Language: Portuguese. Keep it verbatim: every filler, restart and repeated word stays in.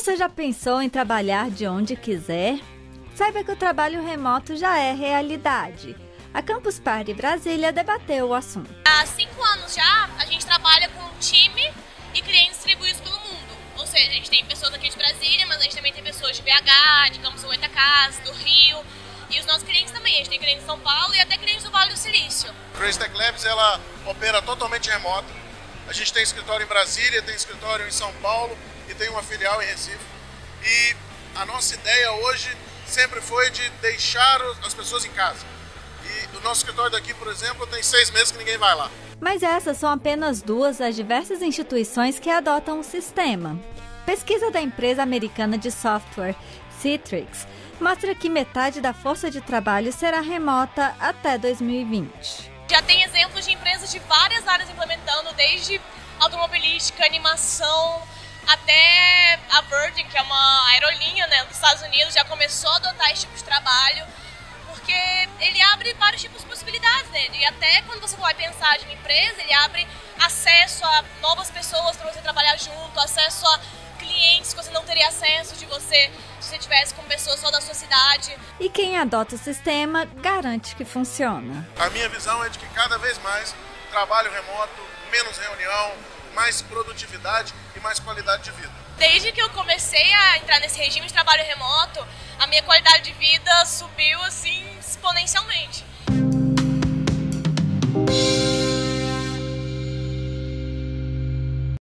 Você já pensou em trabalhar de onde quiser? Saiba que o trabalho remoto já é realidade. A Campus Party Brasília debateu o assunto. Há cinco anos já, a gente trabalha com um time e clientes distribuídos pelo mundo. Ou seja, a gente tem pessoas aqui de Brasília, mas a gente também tem pessoas de B H, de Campos Goytacazes, do Rio. E os nossos clientes também, a gente tem clientes de São Paulo e até clientes do Vale do Silício. A Crazy Tech Labs, ela opera totalmente remota. A gente tem escritório em Brasília, tem escritório em São Paulo e tem uma filial em Recife. E a nossa ideia hoje sempre foi de deixar as pessoas em casa. E o nosso escritório daqui, por exemplo, tem seis meses que ninguém vai lá. Mas essas são apenas duas das diversas instituições que adotam o sistema. Pesquisa da empresa americana de software Citrix mostra que metade da força de trabalho será remota até dois mil e vinte. Já tem exemplos de empresas de várias áreas implementando, desde automobilística, animação, até a Virgin, que é uma aerolinha, né, dos Estados Unidos, já começou a adotar esse tipo de trabalho, porque ele abre vários tipos de possibilidades dele. E até quando você vai pensar de uma empresa, ele abre acesso a novas pessoas para você trabalhar junto, acesso a clientes que você não teria acesso de você se você tivesse com pessoas só da sua cidade. E quem adota o sistema garante que funciona. A minha visão é de que cada vez mais trabalho remoto, menos reunião, mais produtividade e mais qualidade de vida. Desde que eu comecei a entrar nesse regime de trabalho remoto, a minha qualidade de vida subiu assim exponencialmente.